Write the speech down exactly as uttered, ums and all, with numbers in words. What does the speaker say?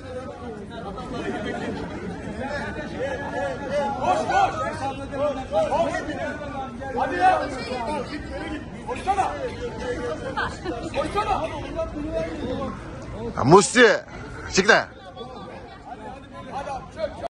Koş koş. Hadi ya. Koşsana. Koşsana. Musti, çık ne?